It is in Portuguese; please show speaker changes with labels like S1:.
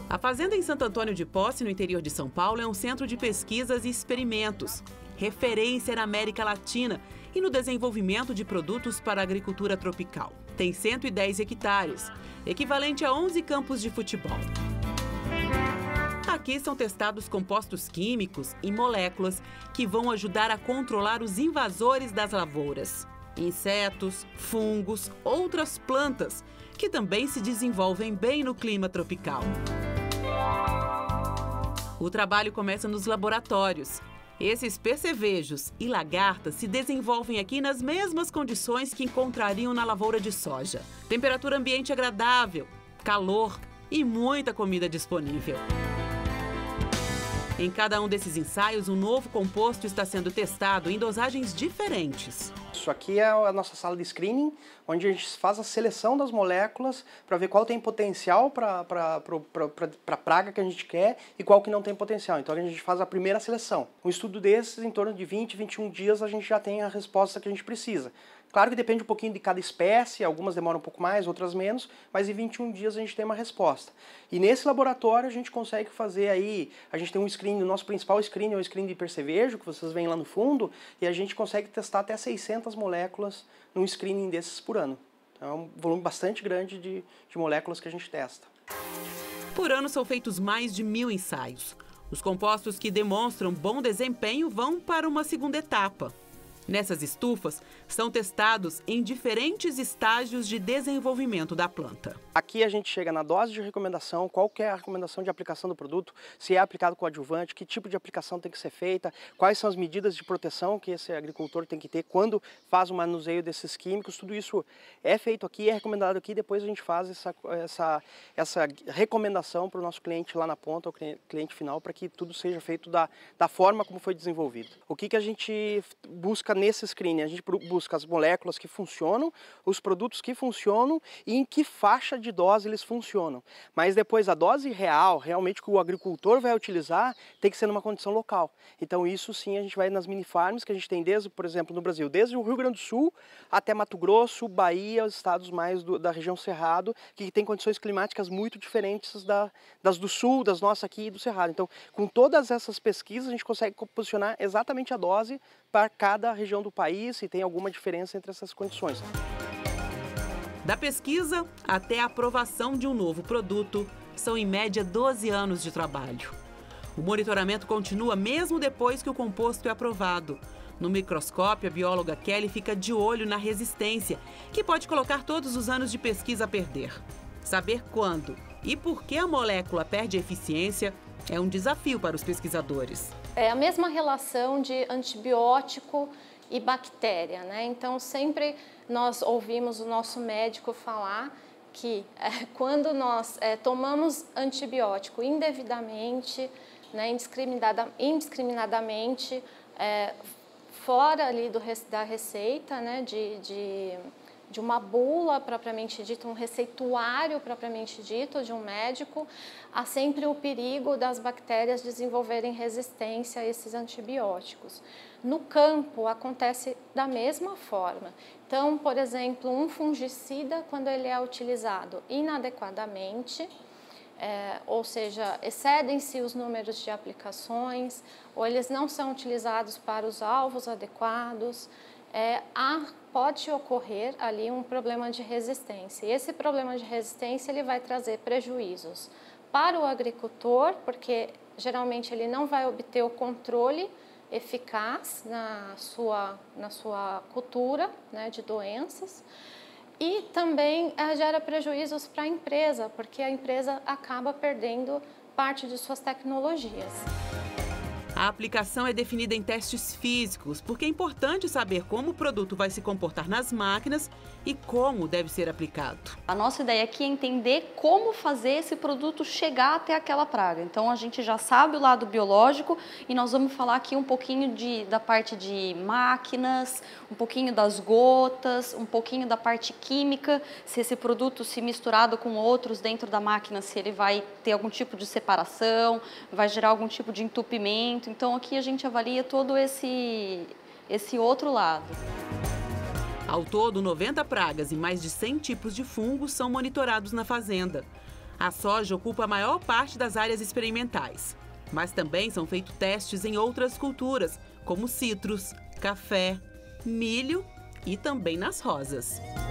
S1: A fazenda em Santo Antônio de Posse, no interior de São Paulo, é um centro de pesquisas e experimentos, referência na América Latina e no desenvolvimento de produtos para a agricultura tropical. Tem 110 hectares, equivalente a 11 campos de futebol. Aqui são testados compostos químicos e moléculas que vão ajudar a controlar os invasores das lavouras. Insetos, fungos, outras plantas, que também se desenvolvem bem no clima tropical. O trabalho começa nos laboratórios. Esses percevejos e lagartas se desenvolvem aqui nas mesmas condições que encontrariam na lavoura de soja. Temperatura ambiente agradável, calor e muita comida disponível. Em cada um desses ensaios, um novo composto está sendo testado em dosagens diferentes.
S2: Isso aqui é a nossa sala de screening, onde a gente faz a seleção das moléculas para ver qual tem potencial para a praga que a gente quer e qual que não tem potencial. Então a gente faz a primeira seleção. Um estudo desses, em torno de 20, 21 dias, a gente já tem a resposta que a gente precisa. Claro que depende um pouquinho de cada espécie, algumas demoram um pouco mais, outras menos, mas em 21 dias a gente tem uma resposta. E nesse laboratório a gente consegue fazer aí, a gente tem um screening, o nosso principal screening é o screening de percevejo, que vocês veem lá no fundo, e a gente consegue testar até 600 moléculas num screening desses por ano. Então é um volume bastante grande de moléculas que a gente testa.
S1: Por ano são feitos mais de 1000 ensaios. Os compostos que demonstram bom desempenho vão para uma segunda etapa. Nessas estufas, são testados em diferentes estágios de desenvolvimento da planta.
S2: Aqui a gente chega na dose de recomendação, qual que é a recomendação de aplicação do produto, se é aplicado com adjuvante, que tipo de aplicação tem que ser feita, quais são as medidas de proteção que esse agricultor tem que ter quando faz o manuseio desses químicos, tudo isso é feito aqui, é recomendado aqui, depois a gente faz essa recomendação para o nosso cliente lá na ponta, o cliente final, para que tudo seja feito da forma como foi desenvolvido. O que a gente busca nesse screening? A gente busca as moléculas que funcionam, os produtos que funcionam e em que faixa de dose eles funcionam. Mas depois a dose real, realmente que o agricultor vai utilizar, tem que ser numa condição local. Então isso sim a gente vai nas mini farms que a gente tem desde, por exemplo, no Brasil, desde o Rio Grande do Sul até Mato Grosso, Bahia, os estados mais da região Cerrado, que tem condições climáticas muito diferentes das do Sul, das nossas aqui e do Cerrado. Então, com todas essas pesquisas, a gente consegue posicionar exatamente a dose para cada região do país e tem alguma diferença entre essas condições.
S1: Da pesquisa até a aprovação de um novo produto, são em média 12 anos de trabalho. O monitoramento continua mesmo depois que o composto é aprovado. No microscópio, a bióloga Kelly fica de olho na resistência, que pode colocar todos os anos de pesquisa a perder. Saber quando e por que a molécula perde eficiência é um desafio para os pesquisadores.
S3: É a mesma relação de antibiótico e bactéria, né? Então, sempre nós ouvimos o nosso médico falar que quando nós tomamos antibiótico indevidamente, né, indiscriminadamente, fora ali da receita, né, de uma bula propriamente dita, um receituário propriamente dito de um médico, há sempre o perigo das bactérias desenvolverem resistência a esses antibióticos. No campo acontece da mesma forma. Então, por exemplo, um fungicida, quando ele é utilizado inadequadamente, ou seja, excedem-se os números de aplicações, ou eles não são utilizados para os alvos adequados, pode ocorrer ali um problema de resistência. E esse problema de resistência ele vai trazer prejuízos para o agricultor, porque geralmente ele não vai obter o controle eficaz na sua cultura, né, de doenças. E também gera prejuízos para a empresa, porque a empresa acaba perdendo parte de suas tecnologias.
S1: A aplicação é definida em testes físicos, porque é importante saber como o produto vai se comportar nas máquinas e como deve ser aplicado.
S4: A nossa ideia aqui é entender como fazer esse produto chegar até aquela praga. Então, a gente já sabe o lado biológico e nós vamos falar aqui um pouquinho da parte de máquinas, um pouquinho das gotas, um pouquinho da parte química, se esse produto se misturado com outros dentro da máquina, se ele vai ter algum tipo de separação, vai gerar algum tipo de entupimento. Então, aqui a gente avalia todo esse outro lado.
S1: Ao todo, 90 pragas e mais de 100 tipos de fungos são monitorados na fazenda. A soja ocupa a maior parte das áreas experimentais, mas também são feitos testes em outras culturas, como citros, café, milho e também nas rosas.